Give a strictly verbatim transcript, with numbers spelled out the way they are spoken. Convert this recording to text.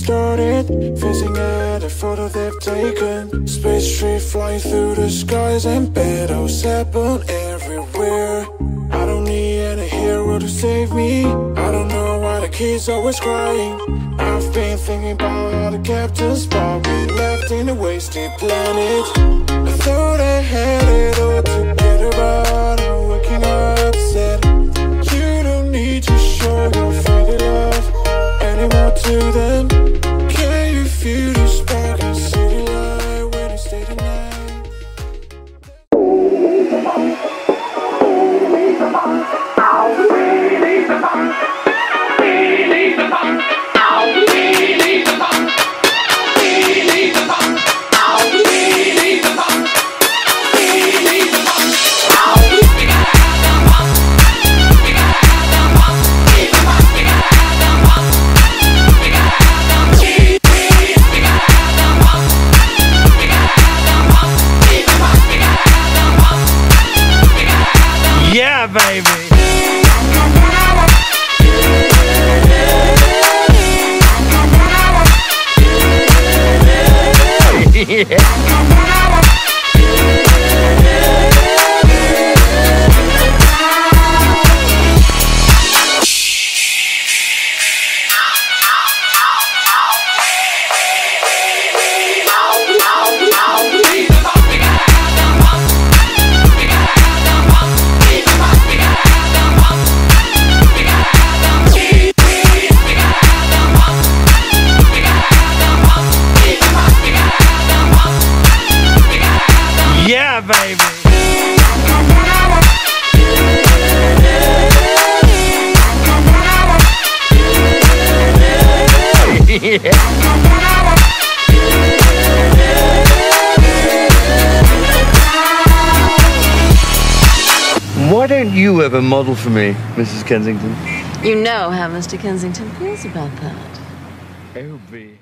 started, facing at a photo they've taken. Space tree flying through the skies, and battles happen everywhere. I don't need any hero to save me. I don't know why the kid's always crying. I've been thinking about all the captains, but we left in a wasted planet. I thought I had it all together, but I'm waking up upset. You don't need to show your fairy love anymore to them. Can you feel the spark in city light when you stay the night? Yeah, baby. Yeah. Yeah, baby. Yeah. Why don't you ever model for me, Missus Kensington? You know how Mister Kensington feels about that. Oh, B.